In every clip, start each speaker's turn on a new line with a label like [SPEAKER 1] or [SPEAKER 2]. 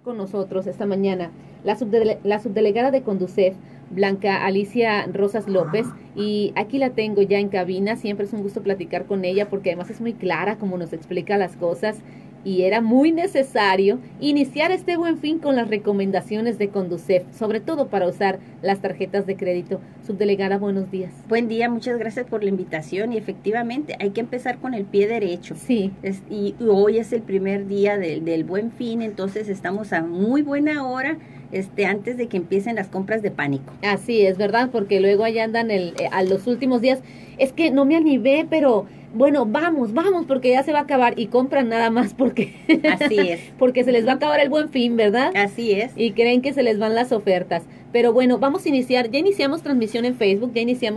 [SPEAKER 1] Con nosotros esta mañana la subdelegada de Conducef, Blanca Alicia Rosas López, y aquí la tengo ya en cabina. Siempre es un gusto platicar con ella porque además es muy clara como nos explica las cosas, y era muy necesario iniciar este Buen Fin con las recomendaciones de Conducef, sobre todo para usar las tarjetas de crédito. Subdelegada, buenos días.
[SPEAKER 2] Buen día, muchas gracias por la invitación, y efectivamente hay que empezar con el pie derecho.
[SPEAKER 1] Sí.
[SPEAKER 2] Y hoy es el primer día del Buen Fin, entonces estamos a muy buena hora, antes de que empiecen las compras de pánico.
[SPEAKER 1] Así es, ¿verdad? Porque luego allá andan a los últimos días. Es que no me animé, pero bueno, vamos, porque ya se va a acabar, y compran nada más porque
[SPEAKER 2] Así es.
[SPEAKER 1] porque se les va a acabar el Buen Fin, ¿verdad?
[SPEAKER 2] Así es.
[SPEAKER 1] Y creen que se les van las ofertas. Pero bueno, vamos a iniciar. Ya iniciamos transmisión en Facebook,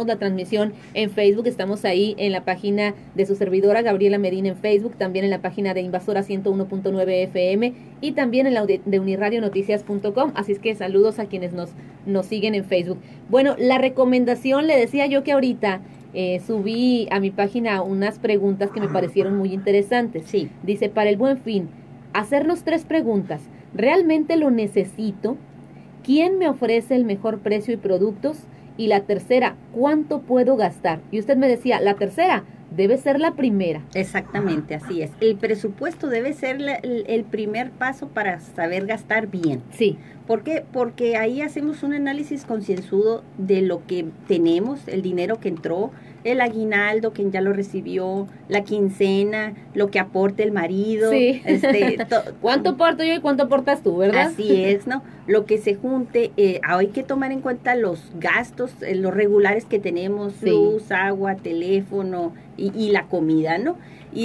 [SPEAKER 1] estamos ahí en la página de su servidora Gabriela Medina en Facebook, también en la página de Invasora 101.9 FM y también en la de uniradionoticias.com, así es que saludos a quienes nos siguen en Facebook. Bueno, la recomendación, le decía yo que ahorita subí a mi página unas preguntas que me parecieron muy interesantes.
[SPEAKER 2] Sí.
[SPEAKER 1] Dice, para el Buen Fin, hacernos 3 preguntas. ¿Realmente lo necesito? ¿Quién me ofrece el mejor precio y productos? Y la tercera, ¿cuánto puedo gastar? Y usted me decía, la tercera debe ser la primera.
[SPEAKER 2] Exactamente, así es. El presupuesto debe ser el primer paso para saber gastar bien.
[SPEAKER 1] Sí.
[SPEAKER 2] ¿Por qué? Porque ahí hacemos un análisis concienzudo de lo que tenemos, el dinero que entró, el aguinaldo, quien ya lo recibió, la quincena, lo que aporte el marido.
[SPEAKER 1] Sí. ¿Cuánto aporto yo y cuánto aportas tú, verdad?
[SPEAKER 2] Así es, ¿no? Lo que se junte, hay que tomar en cuenta los gastos, los regulares que tenemos,
[SPEAKER 1] sí.
[SPEAKER 2] Luz, agua, teléfono y la comida, ¿no?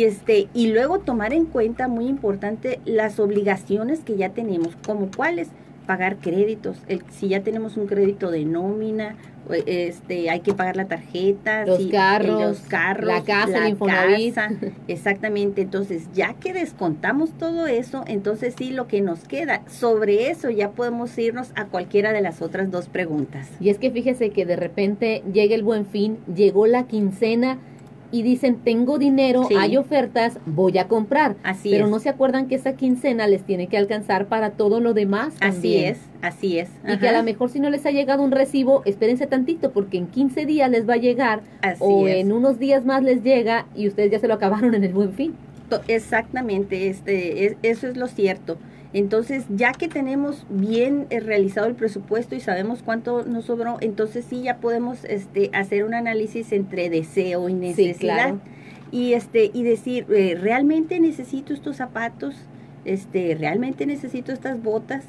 [SPEAKER 2] Y luego tomar en cuenta, muy importante, las obligaciones que ya tenemos, como cuáles. Pagar créditos, si ya tenemos un crédito de nómina, hay que pagar la tarjeta,
[SPEAKER 1] los carros,
[SPEAKER 2] la
[SPEAKER 1] casa, el Infonavit.
[SPEAKER 2] Exactamente. Entonces, ya que descontamos todo eso, entonces sí, lo que nos queda, sobre eso ya podemos irnos a cualquiera de las otras 2 preguntas.
[SPEAKER 1] Y es que fíjese que de repente llega el Buen Fin, llegó la quincena, y dicen, tengo dinero, sí. Hay ofertas, voy a comprar.
[SPEAKER 2] Así
[SPEAKER 1] pero
[SPEAKER 2] es.
[SPEAKER 1] No se acuerdan que esa quincena les tiene que alcanzar para todo lo demás también.
[SPEAKER 2] Así es.
[SPEAKER 1] Y que a lo mejor si no les ha llegado un recibo, espérense tantito, porque en 15 días les va a llegar, en unos días más les llega, y ustedes ya se lo acabaron en el Buen Fin.
[SPEAKER 2] Exactamente, eso es lo cierto. Entonces, ya que tenemos bien realizado el presupuesto y sabemos cuánto nos sobró, entonces sí ya podemos hacer un análisis entre deseo y necesidad.
[SPEAKER 1] Sí, claro.
[SPEAKER 2] Y decir, ¿realmente necesito estos zapatos? ¿Realmente necesito estas botas?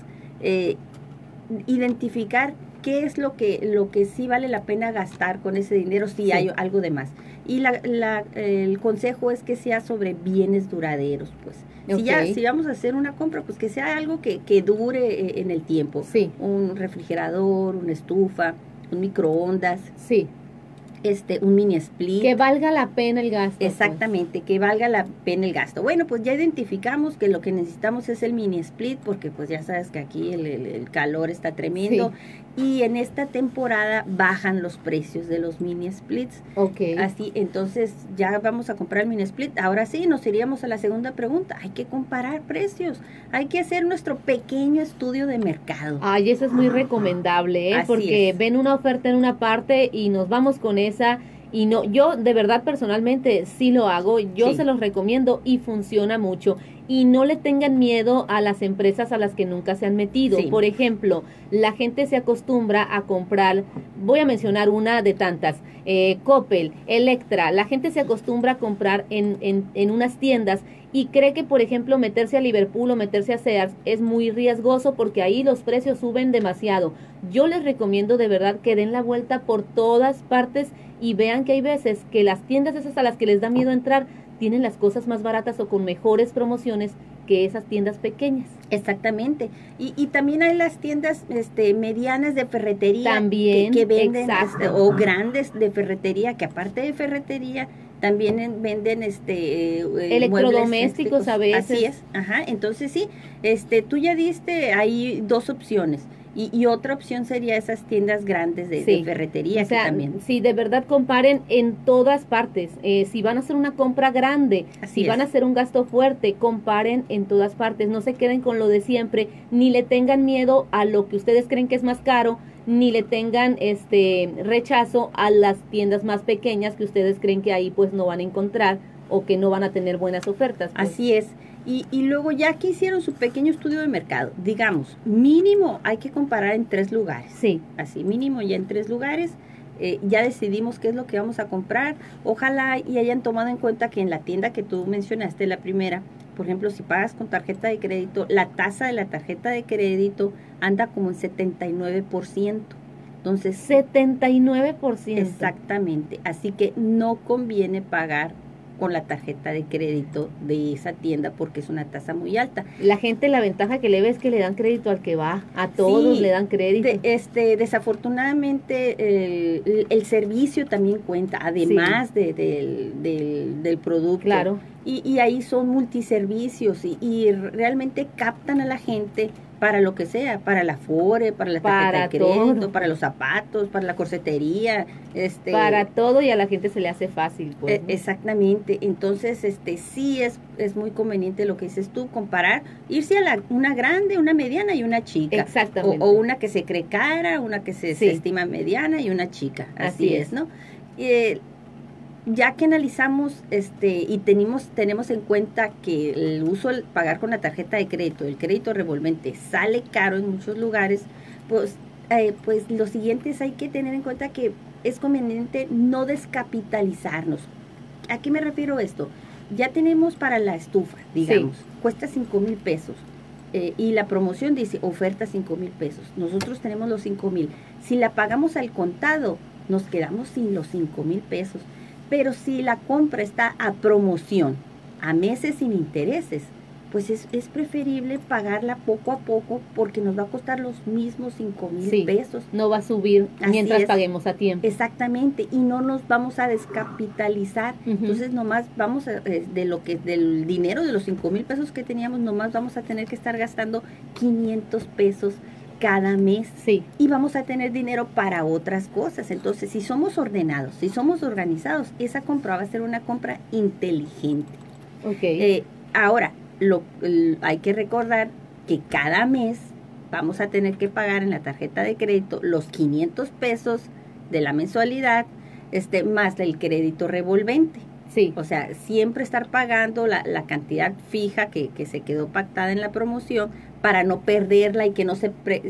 [SPEAKER 2] Identificar qué es lo que sí vale la pena gastar con ese dinero, si hay algo de más. Y el consejo es que sea sobre bienes duraderos, pues.
[SPEAKER 1] Okay.
[SPEAKER 2] Si vamos a hacer una compra, pues que sea algo que dure en el tiempo.
[SPEAKER 1] Sí.
[SPEAKER 2] Un refrigerador, una estufa, un microondas.
[SPEAKER 1] Sí.
[SPEAKER 2] Un mini split.
[SPEAKER 1] Que valga la pena el gasto.
[SPEAKER 2] Exactamente, pues. Que valga la pena el gasto. Bueno, pues ya identificamos que lo que necesitamos es el mini split, porque pues ya sabes que aquí el calor está tremendo. Sí. Y en esta temporada bajan los precios de los mini splits.
[SPEAKER 1] Okay.
[SPEAKER 2] Así, entonces ya vamos a comprar el mini split. Ahora sí, nos iríamos a la segunda pregunta. Hay que comparar precios. Hay que hacer nuestro pequeño estudio de mercado.
[SPEAKER 1] Ay, eso es muy recomendable, ¿eh? Porque ven una oferta en una parte y nos vamos con esa. Y no, yo de verdad personalmente sí lo hago, yo se los recomiendo y funciona mucho. Y no le tengan miedo a las empresas a las que nunca se han metido. Sí. Por ejemplo, la gente se acostumbra a comprar, voy a mencionar una de tantas, Coppel, Electra, la gente se acostumbra a comprar en unas tiendas y cree que, por ejemplo, meterse a Liverpool o meterse a Sears es muy riesgoso porque ahí los precios suben demasiado. Yo les recomiendo de verdad que den la vuelta por todas partes y vean que hay veces que las tiendas esas a las que les da miedo entrar tienen las cosas más baratas o con mejores promociones que esas tiendas pequeñas.
[SPEAKER 2] Exactamente. Y también hay las tiendas medianas de ferretería
[SPEAKER 1] también,
[SPEAKER 2] que venden o grandes de ferretería, que aparte de ferretería también venden
[SPEAKER 1] electrodomésticos a veces.
[SPEAKER 2] Así es. Ajá, entonces sí, tú ya diste ahí 2 opciones. Y otra opción sería esas tiendas grandes de ferretería.
[SPEAKER 1] O sea,
[SPEAKER 2] también.
[SPEAKER 1] Si de verdad comparen en todas partes. Si van a hacer una compra grande, si van a hacer un gasto fuerte, comparen en todas partes. No se queden con lo de siempre, ni le tengan miedo a lo que ustedes creen que es más caro, ni le tengan rechazo a las tiendas más pequeñas que ustedes creen que ahí pues no van a encontrar o que no van a tener buenas ofertas. Pues.
[SPEAKER 2] Así es. Y luego ya que hicieron su pequeño estudio de mercado, digamos, mínimo hay que comparar en 3 lugares.
[SPEAKER 1] Sí.
[SPEAKER 2] Así, mínimo ya en 3 lugares. Ya decidimos qué es lo que vamos a comprar. Ojalá y hayan tomado en cuenta que en la tienda que tú mencionaste, la primera, por ejemplo, si pagas con tarjeta de crédito, la tasa de la tarjeta de crédito anda como en 79%. Entonces,
[SPEAKER 1] 79%.
[SPEAKER 2] Exactamente. Así que no conviene pagar con la tarjeta de crédito de esa tienda porque es una tasa muy alta.
[SPEAKER 1] La gente, la ventaja que le ve es que le dan crédito al que va, a todos le dan crédito.
[SPEAKER 2] Desafortunadamente el servicio también cuenta, además del producto.
[SPEAKER 1] Claro.
[SPEAKER 2] Y ahí son multiservicios y realmente captan a la gente para lo que sea, para la Afore, para la tarjeta de crédito, todo. Para los zapatos, para la corsetería,
[SPEAKER 1] para todo, y a la gente se le hace fácil, pues.
[SPEAKER 2] Exactamente. Entonces, sí es muy conveniente lo que dices tú, comparar, irse a una grande, una mediana y una chica.
[SPEAKER 1] Exactamente.
[SPEAKER 2] O una que se cree cara, una que se estima mediana y una chica. Así es, ¿no? Ya que analizamos y tenemos en cuenta que el uso del pagar con la tarjeta de crédito, el crédito revolvente, sale caro en muchos lugares, pues lo siguiente es hay que tener en cuenta que es conveniente no descapitalizarnos. ¿A qué me refiero esto? Ya tenemos para la estufa, digamos, cuesta 5,000 pesos. Y la promoción dice oferta 5,000 pesos. Nosotros tenemos los 5,000. Si la pagamos al contado, nos quedamos sin los 5,000 pesos. Pero si la compra está a promoción, a meses sin intereses, pues es preferible pagarla poco a poco porque nos va a costar los mismos 5,000 pesos.
[SPEAKER 1] No va a subir mientras paguemos a tiempo.
[SPEAKER 2] Exactamente, y no nos vamos a descapitalizar. Entonces nomás vamos del dinero de los 5,000 pesos que teníamos, nomás vamos a tener que estar gastando 500 pesos cada mes. Y vamos a tener dinero para otras cosas. Entonces, si somos ordenados, si somos organizados, esa compra va a ser una compra inteligente. Ahora, hay que recordar que cada mes vamos a tener que pagar en la tarjeta de crédito los 500 pesos de la mensualidad, más el crédito revolvente. O sea, siempre estar pagando la cantidad fija que se quedó pactada en la promoción para no perderla y que no se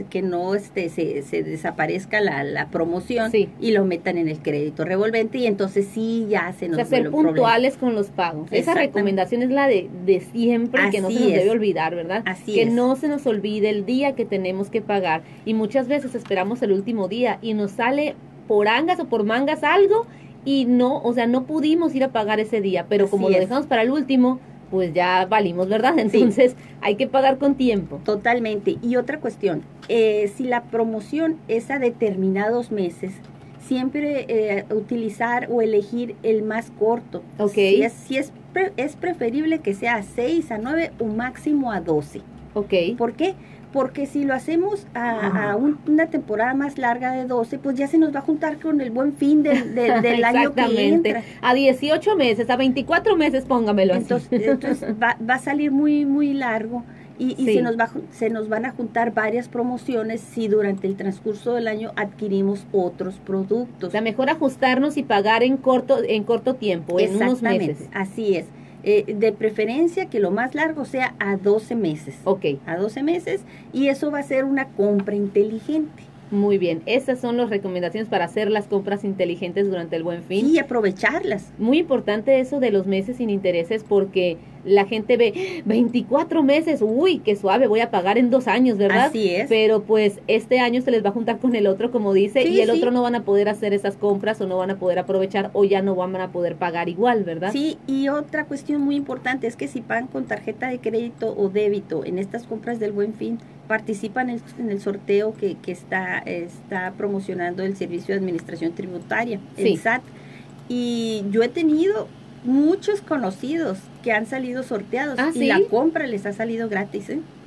[SPEAKER 2] desaparezca la promoción y lo metan en el crédito revolvente y entonces ya se nos
[SPEAKER 1] ser puntuales con los pagos. Esa recomendación es la de siempre, que no se nos debe olvidar, ¿verdad? Que no se nos olvide el día que tenemos que pagar, y muchas veces esperamos el último día y nos sale por angas o por mangas algo y no pudimos ir a pagar ese día, pero como lo dejamos para el último, pues ya valimos, ¿verdad? Entonces hay que pagar con tiempo.
[SPEAKER 2] Totalmente. Y otra cuestión, si la promoción es a determinados meses, siempre utilizar o elegir el más corto. Si es preferible que sea a 6, a 9 o máximo a 12. ¿Por qué? Porque si lo hacemos a una temporada más larga de 12, pues ya se nos va a juntar con el Buen Fin del año que entra.
[SPEAKER 1] A 18 meses, a 24 meses, póngamelo así.
[SPEAKER 2] Entonces va a salir muy, muy largo y se nos van a juntar varias promociones si durante el transcurso del año adquirimos otros productos.
[SPEAKER 1] O sea, mejor ajustarnos y pagar en corto tiempo, en unos meses.
[SPEAKER 2] Así es. De preferencia que lo más largo sea a 12 meses. A 12 meses, y eso va a ser una compra inteligente.
[SPEAKER 1] Muy bien, esas son las recomendaciones para hacer las compras inteligentes durante el Buen Fin.
[SPEAKER 2] Y aprovecharlas.
[SPEAKER 1] Muy importante eso de los meses sin intereses, porque la gente ve 24 meses, uy, qué suave, voy a pagar en 2 años, ¿verdad?
[SPEAKER 2] Así es.
[SPEAKER 1] Pero pues este año se les va a juntar con el otro, como dice, y el otro no van a poder hacer esas compras o no van a poder aprovechar o ya no van a poder pagar igual, ¿verdad?
[SPEAKER 2] Sí, y otra cuestión muy importante es que si pagan con tarjeta de crédito o débito en estas compras del Buen Fin, participan en el sorteo que está promocionando el Servicio de Administración Tributaria, el SAT. Y yo he tenido muchos conocidos que han salido sorteados y la compra les ha salido gratis,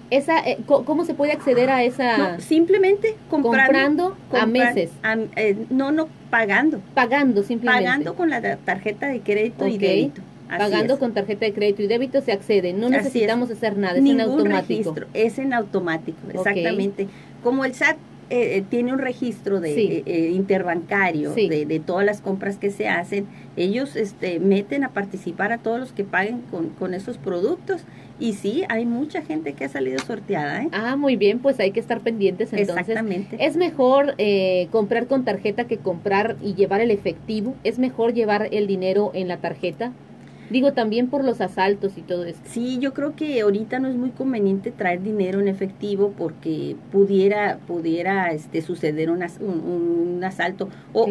[SPEAKER 1] ¿Cómo se puede acceder a esa?
[SPEAKER 2] No, simplemente
[SPEAKER 1] comprando a meses.
[SPEAKER 2] No, pagando.
[SPEAKER 1] Pagando, simplemente.
[SPEAKER 2] Pagando con la tarjeta de crédito y débito.
[SPEAKER 1] Pagando con tarjeta de crédito y débito se accede. No necesitamos hacer nada, es en automático.
[SPEAKER 2] Registro, es en automático, exactamente. Como el SAT tiene un registro de interbancario de todas las compras que se hacen, ellos meten a participar a todos los que paguen con esos productos. Y sí, hay mucha gente que ha salido sorteada.
[SPEAKER 1] Muy bien, pues hay que estar pendientes entonces.
[SPEAKER 2] Exactamente.
[SPEAKER 1] Es mejor comprar con tarjeta que comprar y llevar el efectivo. Es mejor llevar el dinero en la tarjeta. Digo, también por los asaltos y todo eso.
[SPEAKER 2] Sí, yo creo que ahorita no es muy conveniente traer dinero en efectivo porque pudiera suceder un asalto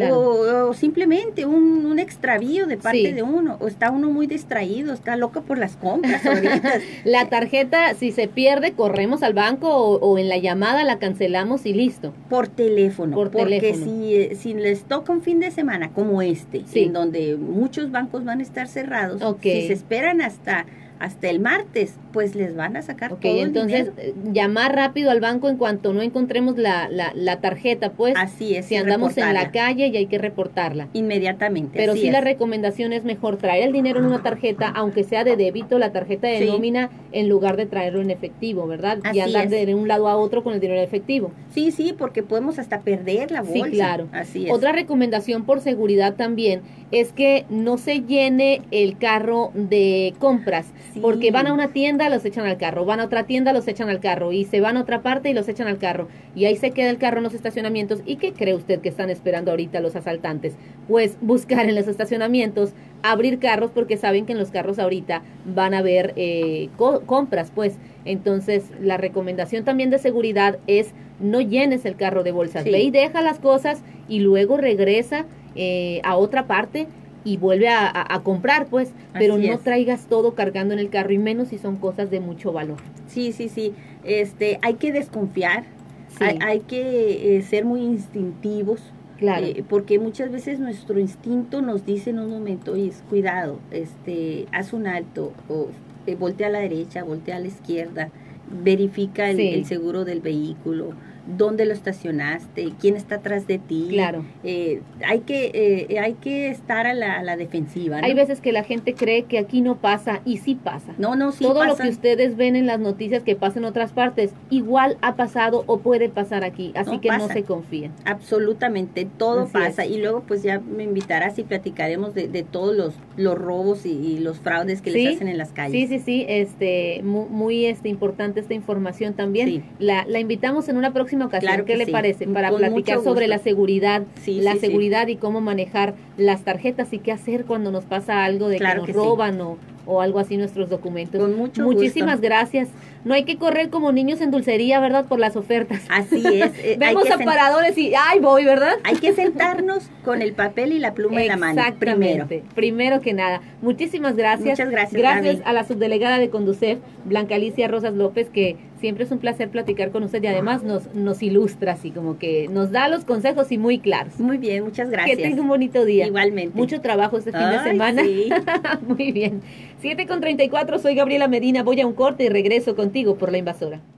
[SPEAKER 2] o simplemente un extravío de parte de uno, o está uno muy distraído, está loco por las compras ahorita.
[SPEAKER 1] La tarjeta, si se pierde, corremos al banco o en la llamada la cancelamos y listo.
[SPEAKER 2] Por teléfono. Porque si les toca un fin de semana como en donde muchos bancos van a estar cerrados, si se esperan hasta el martes, pues les van a sacar todo el dinero.
[SPEAKER 1] Entonces, llamar rápido al banco en cuanto no encontremos la tarjeta, pues.
[SPEAKER 2] Así es.
[SPEAKER 1] Si andamos en la calle y hay que reportarla.
[SPEAKER 2] Inmediatamente.
[SPEAKER 1] Pero sí, la recomendación es mejor traer el dinero en una tarjeta, aunque sea de débito, la tarjeta de nómina, en lugar de traerlo en efectivo, ¿verdad? Y andar de un lado a otro con el dinero en efectivo.
[SPEAKER 2] Sí, porque podemos hasta perder la bolsa.
[SPEAKER 1] Sí, claro.
[SPEAKER 2] Así es.
[SPEAKER 1] Otra recomendación por seguridad también es que no se llene el carro de compras. Porque van a una tienda, los echan al carro, van a otra tienda, los echan al carro, y se van a otra parte y los echan al carro, y ahí se queda el carro en los estacionamientos. ¿Y qué cree usted que están esperando ahorita los asaltantes? Pues buscar en los estacionamientos, abrir carros, porque saben que en los carros ahorita van a haber compras, pues. Entonces, la recomendación también de seguridad es no llenes el carro de bolsas. Ve y deja las cosas y luego regresa a otra parte y vuelve a comprar, pues, pero no traigas todo cargando en el carro, y menos si son cosas de mucho valor.
[SPEAKER 2] Sí. Hay que desconfiar, hay que ser muy instintivos, porque muchas veces nuestro instinto nos dice en un momento, oye, cuidado, haz un alto, o voltea a la derecha, voltea a la izquierda, verifica el seguro del vehículo, dónde lo estacionaste, quién está atrás de ti.
[SPEAKER 1] Claro.
[SPEAKER 2] Hay que estar a la defensiva, ¿no?
[SPEAKER 1] Hay veces que la gente cree que aquí no pasa, y sí pasa.
[SPEAKER 2] Sí
[SPEAKER 1] Todo
[SPEAKER 2] pasa.
[SPEAKER 1] Lo que ustedes ven en las noticias que pasa en otras partes, igual ha pasado o puede pasar aquí, así que no se confíen.
[SPEAKER 2] Absolutamente, todo pasa. Y luego pues ya me invitarás y platicaremos de todos los robos y los fraudes que les hacen en las calles.
[SPEAKER 1] Sí, muy importante esta información también.
[SPEAKER 2] Sí.
[SPEAKER 1] La invitamos en una próxima ocasión.
[SPEAKER 2] Claro,
[SPEAKER 1] ¿qué le parece? Para
[SPEAKER 2] con
[SPEAKER 1] platicar sobre la seguridad,
[SPEAKER 2] seguridad
[SPEAKER 1] y cómo manejar las tarjetas y qué hacer cuando nos pasa algo de que nos roban o algo así nuestros documentos.
[SPEAKER 2] Con mucho
[SPEAKER 1] Muchísimas gracias. No hay que correr como niños en dulcería, ¿verdad? Por las ofertas.
[SPEAKER 2] Así es.
[SPEAKER 1] Vemos aparadores y ¡ay, voy!, ¿verdad?
[SPEAKER 2] Hay que sentarnos con el papel y la pluma en la mano.
[SPEAKER 1] Primero que nada. Muchísimas gracias.
[SPEAKER 2] Muchas gracias.
[SPEAKER 1] Gracias a la subdelegada de Conducef, Blanca Alicia Rosas López, que siempre es un placer platicar con usted y además nos ilustra, así como que nos da los consejos y muy claros.
[SPEAKER 2] Muy bien, muchas gracias.
[SPEAKER 1] Que tenga un bonito día.
[SPEAKER 2] Igualmente.
[SPEAKER 1] Mucho trabajo este fin de semana.
[SPEAKER 2] Sí.
[SPEAKER 1] Muy bien. 7:34, soy Gabriela Medina, voy a un corte y regreso contigo por La Invasora.